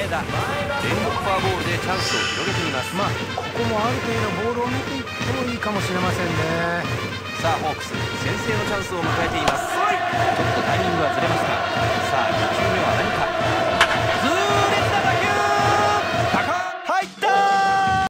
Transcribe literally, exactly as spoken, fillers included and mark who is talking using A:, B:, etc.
A: 田、連続フォアボールでチャンスを広げています。
B: まあここもある程度ボールを見ていってもいいかもしれませんね。
A: さあホークス先制のチャンスを迎えています。ちょっとタイミングがずれました。さあに球目は何か。